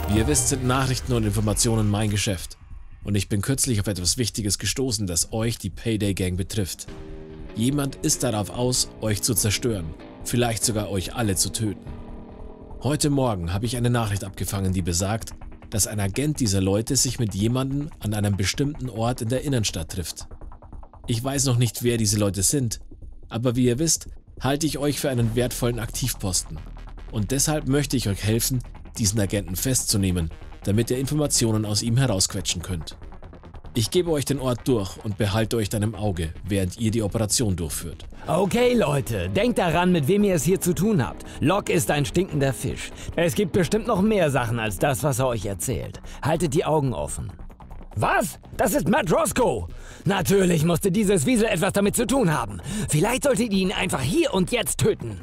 Wie ihr wisst, sind Nachrichten und Informationen mein Geschäft. Und ich bin kürzlich auf etwas Wichtiges gestoßen, das euch, die Payday Gang, betrifft. Jemand ist darauf aus, euch zu zerstören, vielleicht sogar euch alle zu töten. Heute Morgen habe ich eine Nachricht abgefangen, die besagt, dass ein Agent dieser Leute sich mit jemandem an einem bestimmten Ort in der Innenstadt trifft. Ich weiß noch nicht, wer diese Leute sind, aber wie ihr wisst, halte ich euch für einen wertvollen Aktivposten. Und deshalb möchte ich euch helfen, diesen Agenten festzunehmen, damit ihr Informationen aus ihm herausquetschen könnt. Ich gebe euch den Ort durch und behalte euch dann im Auge, während ihr die Operation durchführt. Okay, Leute, denkt daran, mit wem ihr es hier zu tun habt. Locke ist ein stinkender Fisch. Es gibt bestimmt noch mehr Sachen als das, was er euch erzählt. Haltet die Augen offen. Was? Das ist Matt Roscoe! Natürlich musste dieses Wiesel etwas damit zu tun haben. Vielleicht solltet ihr ihn einfach hier und jetzt töten.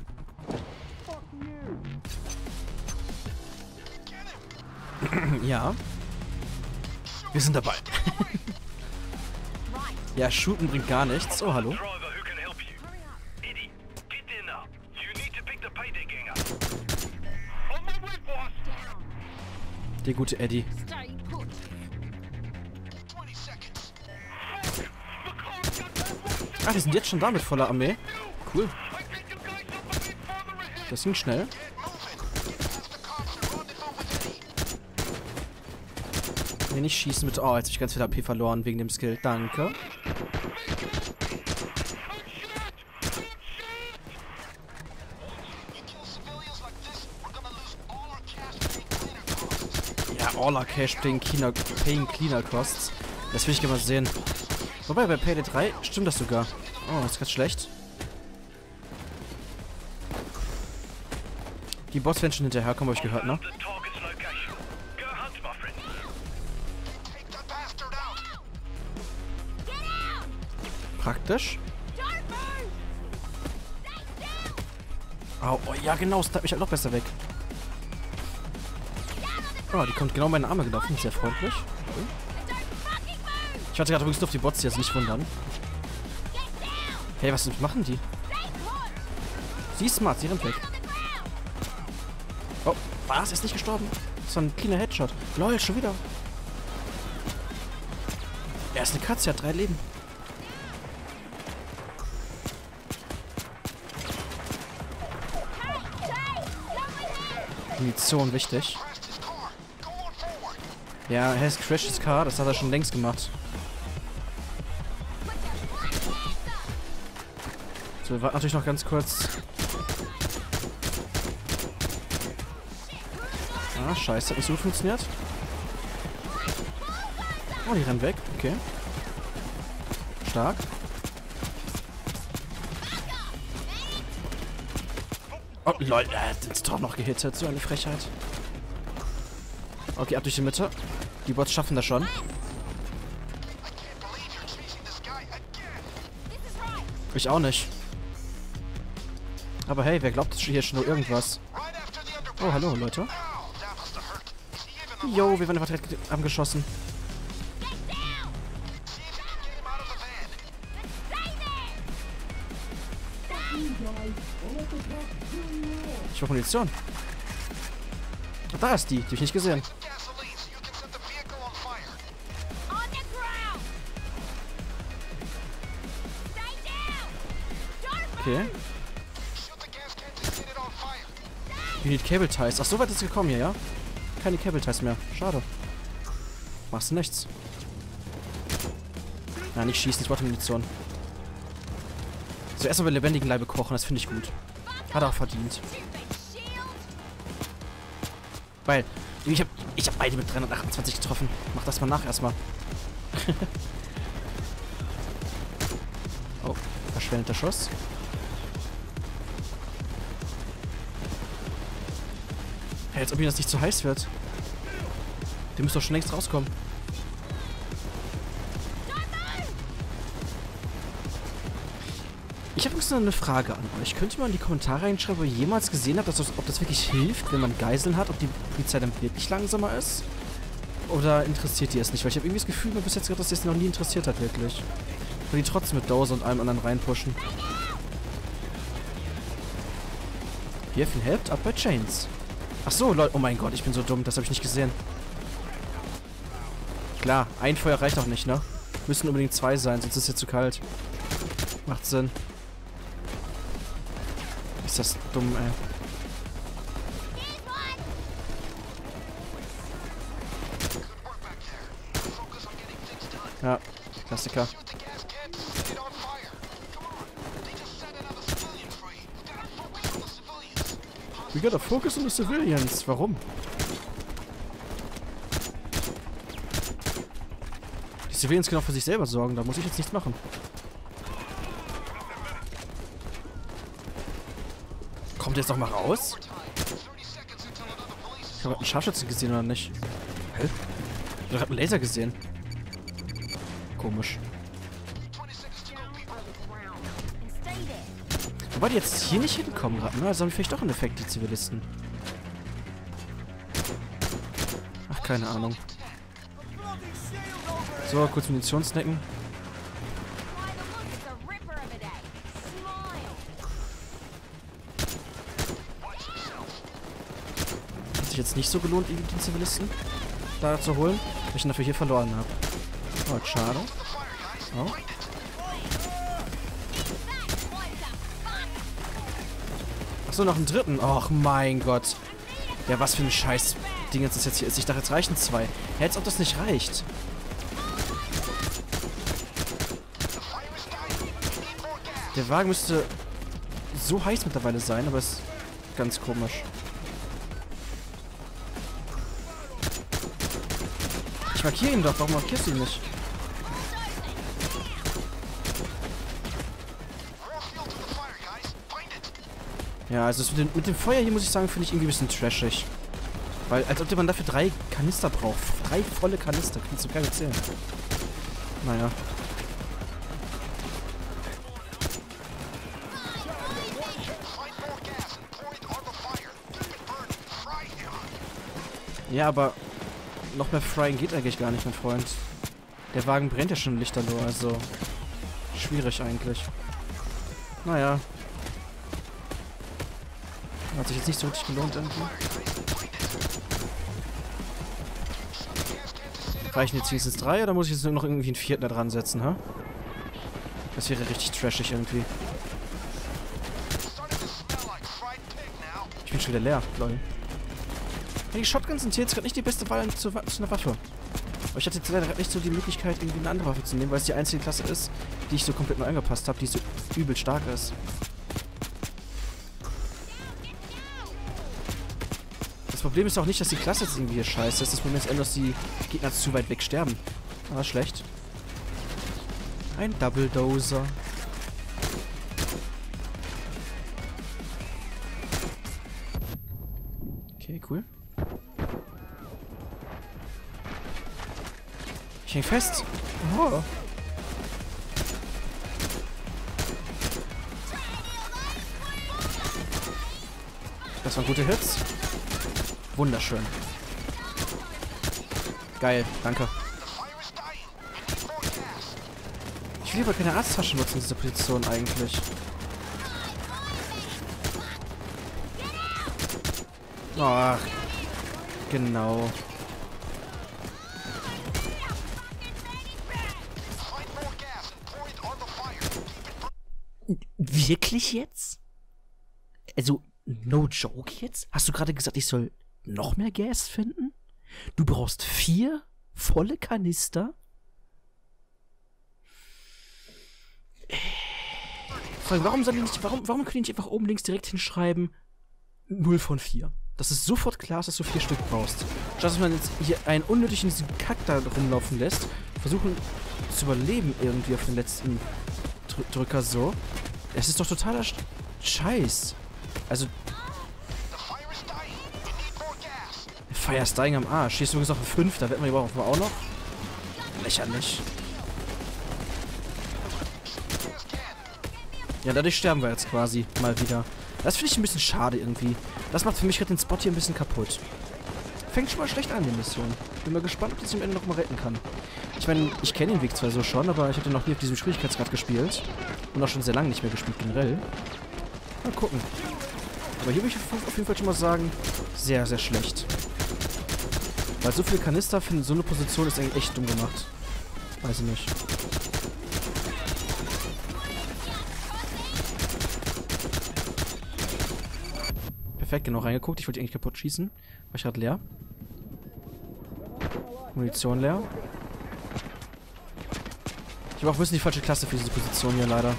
Ja. Wir sind dabei. Ja, shooten bringt gar nichts. Oh, hallo. Der gute Eddie. Ach, die sind jetzt schon da mit voller Armee. Cool. Das ging schnell. Nee, nicht schießen mit. Oh, jetzt habe ich ganz viel AP verloren wegen dem Skill. Danke. Ja, all our cash paying cleaner costs. Das will ich gerne mal sehen. Wobei, bei Payday 3 stimmt das sogar. Oh, das ist ganz schlecht. Die Bots werden schon hinterherkommen, habe ich gehört, ne? Praktisch. Oh, oh, ja genau, es bleibt mich halt noch besser weg. Oh, die kommt genau in meine Arme gelaufen, sehr freundlich. Ich warte gerade übrigens nur auf die Bots, die jetzt nicht wundern. Hey, was machen die? Sie ist smart, sie rennt weg. Oh, was? Er ist nicht gestorben. Das war ein cleaner Headshot. Lol, schon wieder. Er ist eine Katze, er hat 3 Leben. Munition, wichtig. Ja, er ist Crash his Car, das hat er schon längst gemacht. So, wir warten natürlich noch ganz kurz. Ah, scheiße, hat nicht so gut funktioniert. Oh, die rennen weg, okay. Stark. Oh, lol, er hat uns doch noch gehittet. So eine Frechheit. Okay, ab durch die Mitte. Die Bots schaffen das schon. Ich auch nicht. Aber hey, wer glaubt hier schon nur irgendwas? Oh, hallo, Leute. Jo, wir werden einfach direkt angeschossen. Ich brauche Munition. Ach, da ist die. Die habe ich nicht gesehen. Okay. You need Cable Ties. Ach, so weit ist es gekommen hier, ja? Keine Cable Ties mehr. Schade. Machst du nichts. Na, nicht schießen. Ich brauche Munition. So, erstmal bei lebendigen Leibe kochen. Das finde ich gut. Hat er auch verdient. Weil, ich hab beide mit 328 getroffen. Mach das mal nach erstmal. Oh, verschwendeter Schuss. Hey, als ob mir das nicht zu heiß wird. Der müsste doch schon längst rauskommen. Ich habe übrigens noch eine Frage an euch. Könnt ihr mal in die Kommentare reinschreiben, ob ihr jemals gesehen habt, ob das wirklich hilft, wenn man Geiseln hat, ob die Polizei dann wirklich langsamer ist? Oder interessiert die es nicht? Weil ich habe irgendwie das Gefühl, mir bis jetzt gerade, dass das noch nie interessiert hat, wirklich. Weil die trotzdem mit Dozer und allem anderen reinpushen. Hier, viel helped up by Chains. Ach so, Leute. Oh mein Gott, ich bin so dumm. Das habe ich nicht gesehen. Klar, ein Feuer reicht auch nicht, ne? Müssen unbedingt 2 sein, sonst ist es hier zu kalt. Macht Sinn. Ist das dumm, ey. Ja, Klassiker. We gotta focus on the civilians. Warum? Die Civilians können auch für sich selber sorgen, da muss ich jetzt nichts machen. Kommt jetzt noch mal raus? Ich habe einen Scharfschützen gesehen oder nicht? Hä? Ich habe einen Laser gesehen. Komisch. Wobei die jetzt hier nicht hinkommen gerade, ne? Also haben die vielleicht doch einen Effekt, die Zivilisten. Ach, keine Ahnung. So, kurz Munition snacken. Hat sich jetzt nicht so gelohnt, die Zivilisten da zu holen, weil ich ihn dafür hier verloren habe. Oh, schade. Oh. Achso, noch einen dritten. Och, mein Gott. Ja, was für ein scheiß Ding jetzt das jetzt hier ist. Ich dachte, jetzt reichen 2. Ja, als ob das nicht reicht. Der Wagen müsste so heiß mittlerweile sein, aber ist ganz komisch. Ich markiere ihn doch. Warum markierst du ihn nicht? Ja, also das mit dem Feuer hier, muss ich sagen, finde ich irgendwie ein bisschen trashig. Weil, als ob man dafür 3 Kanister braucht. 3 volle Kanister. Kannst du gar nicht zählen. Naja. Ja, aber noch mehr Frying geht eigentlich gar nicht, mein Freund. Der Wagen brennt ja schon lichterloh, also schwierig eigentlich. Naja. Hat sich jetzt nicht so richtig gelohnt irgendwie. Reichen jetzt wenigstens 3 oder muss ich jetzt nur noch irgendwie einen 4. da dran setzen, ha? Das wäre richtig trashig irgendwie. Ich bin schon wieder leer, lol. Die Shotguns sind hier jetzt gerade nicht die beste Wahl zu einer Waffe. Aber ich hatte jetzt leider nicht so die Möglichkeit, irgendwie eine andere Waffe zu nehmen, weil es die einzige Klasse ist, die ich so komplett neu angepasst habe, die so übel stark ist. Das Problem ist auch nicht, dass die Klasse jetzt irgendwie hier scheiße ist. Das Problem ist eher, dass die Gegner zu weit weg sterben. Aber schlecht. Ein Double Dozer. Okay, cool. Ich häng fest. Oh. Das waren gute Hits. Wunderschön. Geil, danke. Ich will aber keine Arzttasche nutzen in dieser Position eigentlich. Ach, genau. Wirklich jetzt? Also, no joke jetzt? Hast du gerade gesagt, ich soll noch mehr Gas finden? Du brauchst 4 volle Kanister? Frage, warum können die nicht einfach oben links direkt hinschreiben 0 von 4? Das ist sofort klar, dass du 4 Stück brauchst. Statt dass man jetzt hier einen unnötigen Kack da rumlaufen lässt, versuchen zu überleben irgendwie auf den letzten Drücker so. Es ist doch totaler Scheiß. Also Fire's dying am Arsch. Hier ist übrigens noch ein 5. Da werden wir überhaupt auch noch. Lächerlich. Ja, dadurch sterben wir jetzt quasi mal wieder. Das finde ich ein bisschen schade irgendwie. Das macht für mich gerade den Spot hier ein bisschen kaputt. Fängt schon mal schlecht an, die Mission. Bin mal gespannt, ob ich am Ende noch mal retten kann. Ich meine, ich kenne den Weg zwar so schon, aber ich habe den noch nie auf diesem Schwierigkeitsgrad gespielt. Und auch schon sehr lange nicht mehr gespielt generell. Mal gucken. Aber hier würde ich auf jeden Fall schon mal sagen, sehr, sehr schlecht. Weil so viele Kanister für so eine Position ist eigentlich echt dumm gemacht. Weiß ich nicht. Perfekt, genau reingeguckt. Ich wollte die eigentlich kaputt schießen. War ich gerade leer. Munition leer. Ich habe auch ein bisschen die falsche Klasse für diese Position hier, leider.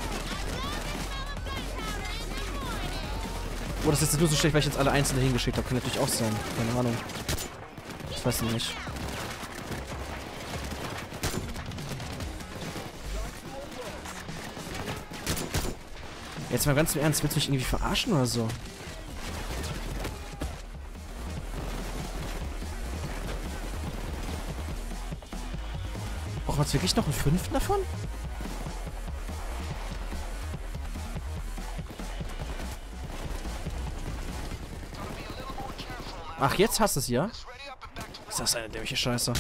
Oh, das ist jetzt nur so schlecht, weil ich jetzt alle einzeln hingeschickt habe. Kann natürlich auch sein. Keine Ahnung. Ich weiß nicht. Jetzt mal ganz im Ernst. Willst du mich irgendwie verarschen oder so? Brauchen wir jetzt wirklich noch einen 5. davon? Ach, jetzt hast du es ja? Ist das eine dämliche Scheiße?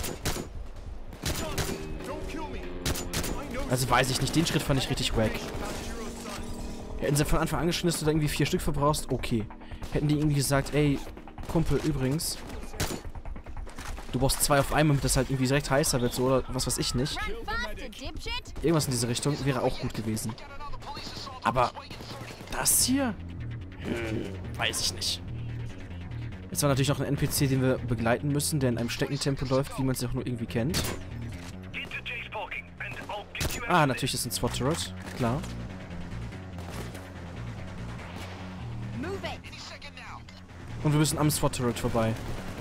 Also weiß ich nicht. Den Schritt fand ich richtig wack. Hätten sie von Anfang an geschrieben, dass du da irgendwie 4 Stück verbrauchst, okay. Hätten die irgendwie gesagt, ey, Kumpel, übrigens, du brauchst 2 auf einmal, damit das halt irgendwie direkt heißer wird, so, oder was weiß ich nicht. Irgendwas in diese Richtung wäre auch gut gewesen. Aber das hier? Weiß ich nicht. Jetzt war natürlich noch ein NPC, den wir begleiten müssen, der in einem Steckentempo läuft, wie man es auch nur irgendwie kennt. Ah, natürlich ist ein SWAT-Turret, klar. Und wir müssen am SWAT-Turret vorbei.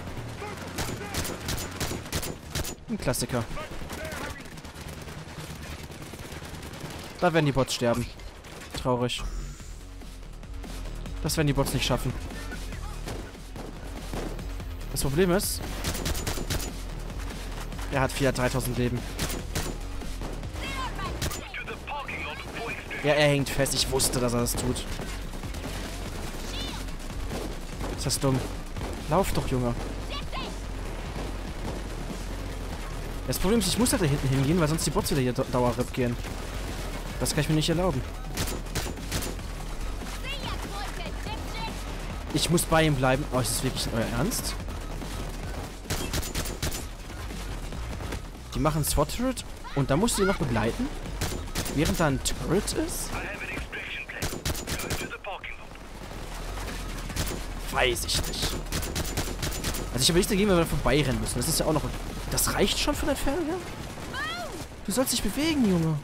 Ein Klassiker. Da werden die Bots sterben. Traurig. Das werden die Bots nicht schaffen. Das Problem ist, er hat 3000 Leben. Ja, er hängt fest. Ich wusste, dass er das tut. Ist das dumm? Lauf doch, Junge. Das Problem ist, ich muss halt da hinten hingehen, weil sonst die Bots wieder hier Dauerrip gehen. Das kann ich mir nicht erlauben. Ich muss bei ihm bleiben. Oh, ist das wirklich euer Ernst? Die machen SWAT-Turret und da musst du ihn noch begleiten? Während da ein Turret ist? Weiß ich nicht. Also ich habe nichts dagegen, wenn wir da vorbeirennen müssen. Das ist ja auch noch... Das reicht schon von der Entfernung her? Du sollst dich bewegen, Junge.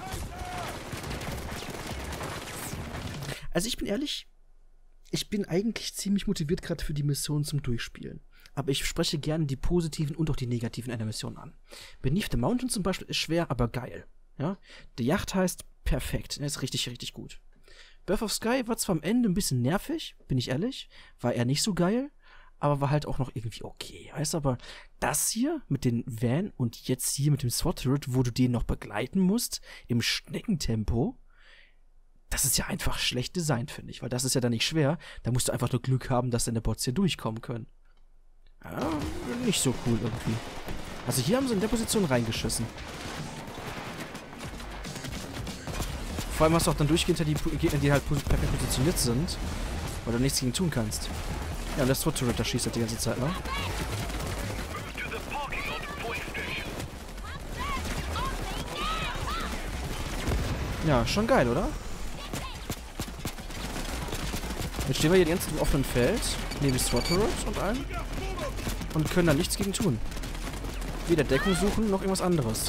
Also ich bin ehrlich, ich bin eigentlich ziemlich motiviert gerade für die Mission zum Durchspielen. Aber ich spreche gerne die positiven und auch die negativen einer Mission an. Beneath the Mountain zum Beispiel ist schwer, aber geil. Ja? Die Yacht heißt perfekt. Er ist richtig, richtig gut. Birth of Sky war zwar am Ende ein bisschen nervig, bin ich ehrlich. War er nicht so geil, aber war halt auch noch irgendwie okay. Heißt aber, das hier mit den Van und jetzt hier mit dem SWAT-Turret, wo du den noch begleiten musst, im Schneckentempo, das ist ja einfach schlecht designt, finde ich. Weil das ist ja dann nicht schwer. Da musst du einfach nur Glück haben, dass deine Bots hier durchkommen können. Ja, nicht so cool irgendwie. Also hier haben sie in der Position reingeschissen. Vor allem hast du auch dann durchgehend die Gegner, die halt perfekt positioniert sind, weil du nichts gegen tun kannst. Ja, und der SWAT-Turret, der schießt halt die ganze Zeit noch. Ja, schon geil, oder? Jetzt stehen wir hier ganz im offenen Feld, neben SWAT-Turret und allem. Und können da nichts gegen tun. Weder Deckung suchen, noch irgendwas anderes.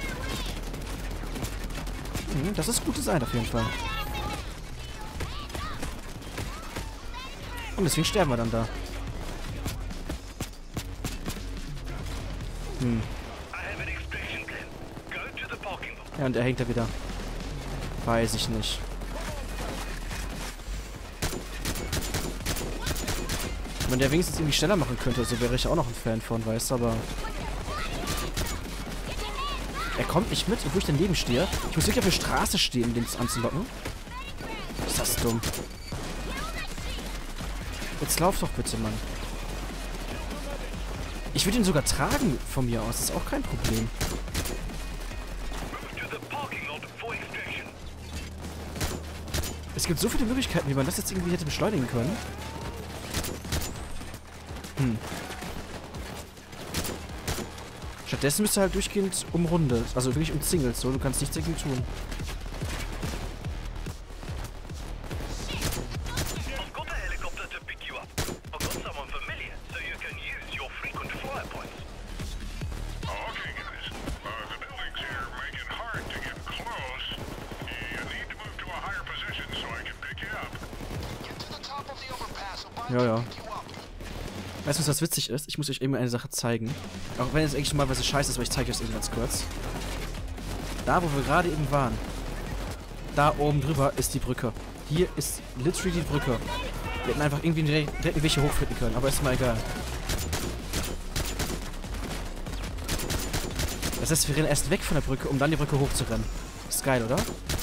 Das ist gut Design auf jeden Fall. Und deswegen sterben wir dann da. Ja, und er hängt da wieder. Weiß ich nicht. Wenn der wenigstens irgendwie schneller machen könnte, so wäre ich auch noch ein Fan von, weißt du, aber... Er kommt nicht mit, obwohl ich daneben stehe. Ich muss wirklich auf der Straße stehen, um den anzulocken. Ist das dumm. Jetzt lauf doch bitte, Mann. Ich würde ihn sogar tragen von mir aus, das ist auch kein Problem. Es gibt so viele Möglichkeiten, wie man das jetzt irgendwie hätte beschleunigen können. Stattdessen müsste halt durchgehend umrundet. Also wirklich umzingelt. So, du kannst nichts dagegen tun. Ja. Weißt du, was witzig ist? Ich muss euch eben eine Sache zeigen. Auch wenn es eigentlich normalerweise scheiße ist, aber ich zeige euch das eben ganz kurz. Da, wo wir gerade eben waren. Da oben drüber ist die Brücke. Hier ist literally die Brücke. Wir hätten einfach irgendwie direkt welche hochflitten können, aber ist mal egal. Das heißt, wir rennen erst weg von der Brücke, um dann die Brücke hochzurennen. Ist geil, oder?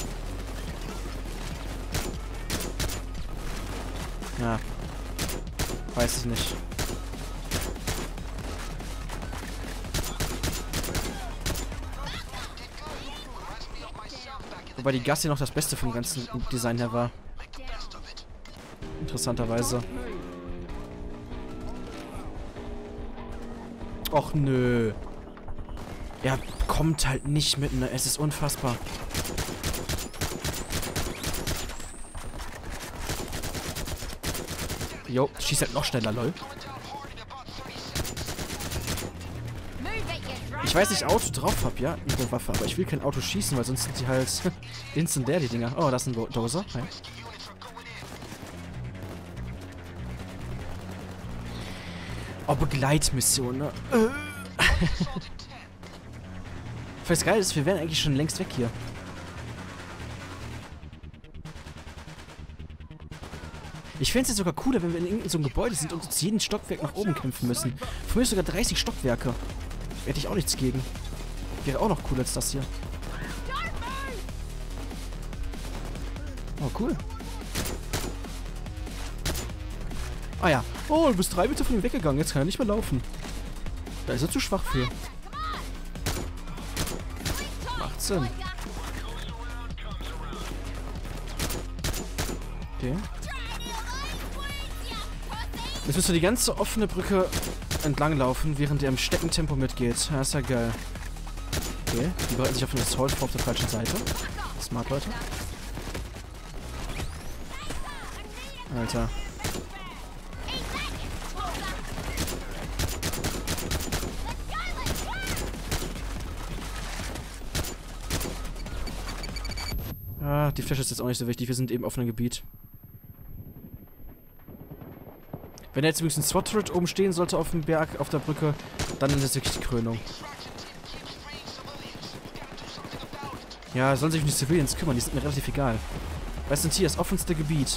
Ja. Weiß ich nicht. Wobei die Gasse noch das Beste vom ganzen Design her war. Interessanterweise. Och nö. Er kommt halt nicht mit, ne? Es ist unfassbar. Jo, schießt halt noch schneller, lol. Ich weiß, ich Auto drauf hab, ja, mit der Waffe, aber ich will kein Auto schießen, weil sonst sind die halt instant die Dinger. Oh, das ist ein Dozer. Hi. Oh, Begleitmission, ne? Was geil ist, wir wären eigentlich schon längst weg hier. Ich fände es jetzt sogar cooler, wenn wir in irgendeinem so einem Gebäude sind und uns jeden Stockwerk nach oben kämpfen müssen. Für mich sogar 30 Stockwerke. Hätte ich auch nichts gegen. Wäre auch noch cooler als das hier. Oh, cool. Ah ja. Oh, du bist 3 Meter von ihm weggegangen. Jetzt kann er nicht mehr laufen. Da ist er zu schwach für. Macht Sinn. Okay. Jetzt müsst ihr die ganze offene Brücke entlang laufen, während er im Steckentempo mitgeht. Ja, ist ja geil. Okay, die bereiten sich auf den Assault vor auf der falschen Seite. Smart, Leute. Alter. Ah, die Flasche ist jetzt auch nicht so wichtig. Wir sind eben auf einem Gebiet. Wenn jetzt übrigens ein SWAT-Turret oben stehen sollte auf dem Berg, auf der Brücke, dann ist es wirklich die Krönung. Ja, sollen sich um die Civilians kümmern, die sind mir relativ egal. Weißt du, hier ist offenste Gebiet.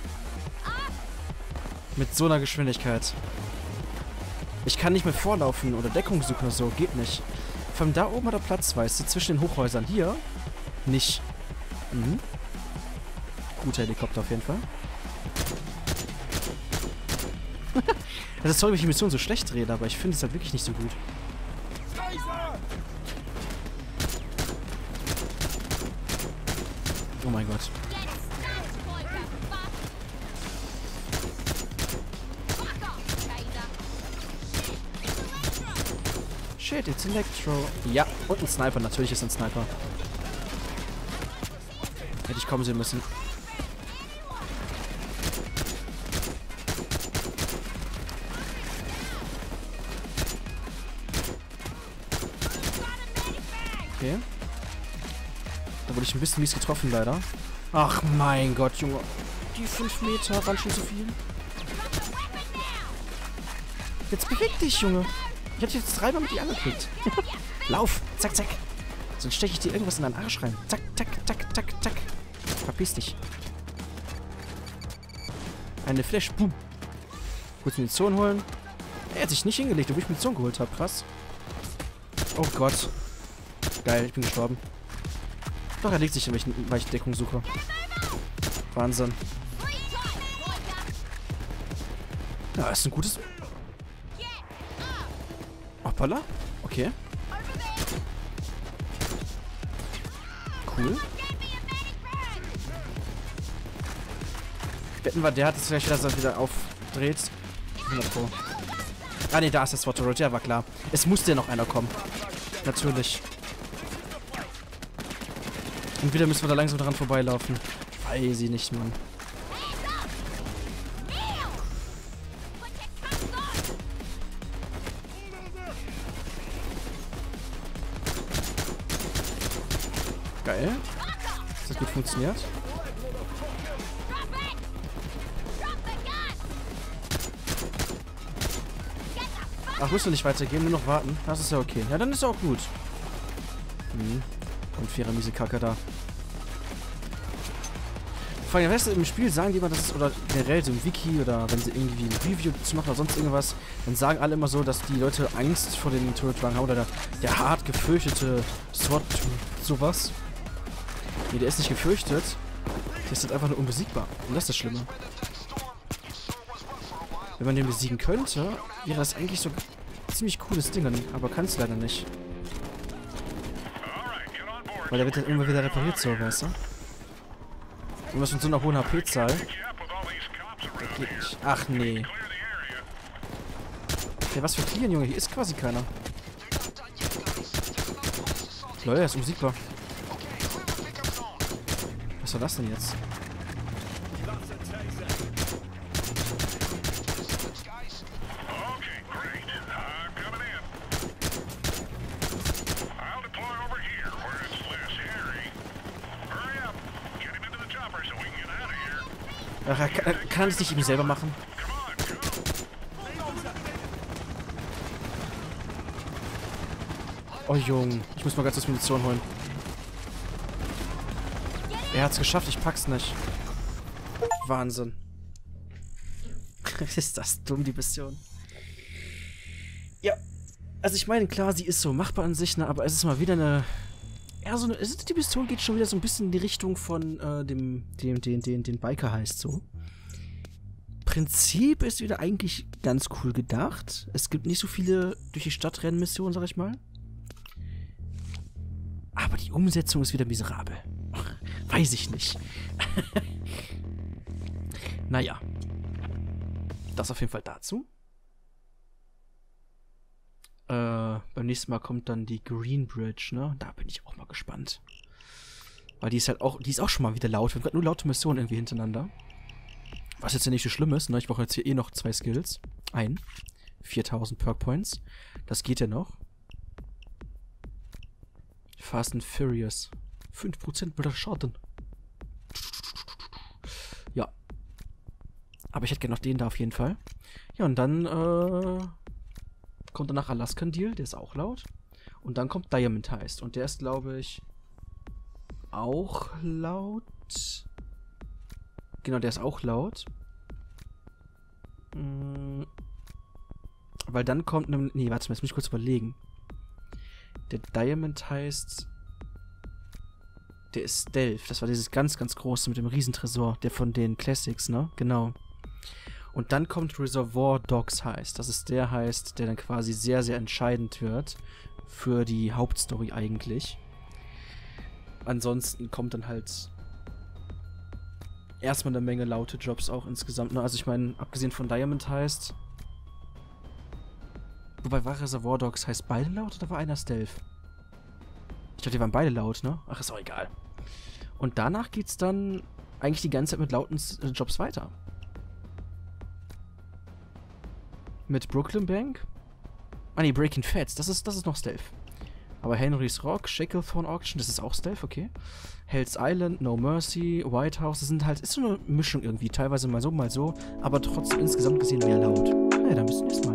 Mit so einer Geschwindigkeit. Ich kann nicht mehr vorlaufen oder Deckung suchen oder so, geht nicht. Von da oben hat er Platz, weißt du, zwischen den Hochhäusern. Hier nicht. Mhm. Guter Helikopter auf jeden Fall. Das ist toll, wenn ich die Mission so schlecht rede, aber ich finde es halt wirklich nicht so gut. Oh mein Gott. Shit, it's Electro. Ja, und ein Sniper. Natürlich ist ein Sniper. Hätte ich kommen sehen müssen. Okay. Da wurde ich ein bisschen mies getroffen, leider. Ach mein Gott, Junge. Die 5 Meter waren schon zu viel. Jetzt beweg dich, Junge. Ich hab dich jetzt 3-mal mit dir angeklickt. Lauf. Zack, zack. Sonst steche ich dir irgendwas in deinen Arsch rein. Zack, zack, zack, zack, zack. Verpiss dich. Eine Flash. Boom. Kurz Munition holen. Er hat sich nicht hingelegt, obwohl ich Munition geholt habe. Krass. Oh Gott. Geil, ich bin gestorben. Doch, er legt sich hin, weil ich Deckung suche. Wahnsinn. Ja, ist ein gutes... Hoppala. Okay. Cool. Wetten wir, der hat es gleich wieder aufdreht. 100 Pro. Ah ne, da ist der SWAT Turret. Ja, war klar. Es musste ja noch einer kommen. Natürlich. Und wieder müssen wir da langsam dran vorbeilaufen. Weiß ich nicht, Mann. Geil. Das hat gut funktioniert. Ach, musst du nicht weitergehen, nur noch warten. Das ist ja okay. Ja, dann ist ja auch gut. Und fairer miese Kacke da. Vor allem, weißt du, im Spiel sagen die immer, das ist, oder generell so im Wiki, oder wenn sie irgendwie ein Review zu machen oder sonst irgendwas, dann sagen alle immer so, dass die Leute Angst vor den Turret-Wagen haben, oder der hart gefürchtete SWAT, sowas. Nee, der ist nicht gefürchtet. Der ist halt einfach nur unbesiegbar. Und das ist das Schlimme. Wenn man den besiegen könnte, wäre das eigentlich so ein ziemlich cooles Ding, aber kann es leider nicht. Weil der wird dann immer wieder repariert, so, weißt du? Und was mit so einer hohen HP-Zahl? Das geht nicht. Ach nee. Ja, was für Clean, Junge? Hier ist quasi keiner. Leute, er ist unbesiegbar. Was war das denn jetzt? Ach, kann er das nicht irgendwie selber machen? Oh, Junge. Ich muss mal ganz kurz Munition holen. Er hat's geschafft, ich pack's nicht. Wahnsinn. Ist das dumm, die Mission. Ja. Also ich meine, klar, sie ist so machbar an sich, ne, aber es ist mal wieder eine... Ja, so eine, die Mission geht schon wieder so ein bisschen in die Richtung von den Biker heißt so. Prinzip ist wieder eigentlich ganz cool gedacht. Es gibt nicht so viele durch die Stadt rennen Missionen, sag ich mal. Aber die Umsetzung ist wieder miserabel. Weiß ich nicht. Naja. Das auf jeden Fall dazu. Beim nächsten Mal kommt dann die Green Bridge, ne? Da bin ich auch mal gespannt. Weil die ist halt auch, die ist auch schon mal wieder laut. Wir haben gerade nur laute Missionen irgendwie hintereinander. Was jetzt ja nicht so schlimm ist, ne? Ich brauche jetzt hier eh noch 2 Skills. 4000 Perk Points. Das geht ja noch. Fast and Furious. 5% mehr Schaden. Ja. Aber ich hätte gerne noch den da auf jeden Fall. Ja, und dann, kommt danach Alaskan Deal, der ist auch laut. Und dann kommt Diamond Heist. Und der ist, glaube ich, auch laut. Genau, der ist auch laut. Weil dann kommt... Nee, warte mal, jetzt muss ich kurz überlegen. Der Diamond Heist... Der ist Stealth. Das war dieses ganz, ganz große mit dem Riesentresor. Der von den Classics, ne? Genau. Und dann kommt Reservoir Dogs Heist. Das ist der Heist, der dann quasi sehr, sehr entscheidend wird für die Hauptstory eigentlich. Ansonsten kommt dann halt erstmal eine Menge laute Jobs auch insgesamt. Ne? Also ich meine, abgesehen von Diamond Heist... Wobei, war Reservoir Dogs Heist beide laut oder war einer Stealth? Ich glaube, die waren beide laut, ne? Ach, ist auch egal. Und danach geht's dann eigentlich die ganze Zeit mit lauten Jobs weiter. Mit Brooklyn Bank. Ah ne, Breaking Fats, das ist noch Stealth. Aber Henry's Rock, Shacklethorne Auction, das ist auch Stealth, okay. Hell's Island, No Mercy, White House, das sind halt, ist so eine Mischung irgendwie. Teilweise mal so, aber trotzdem insgesamt gesehen mehr laut. Naja, dann bis zum nächsten Mal.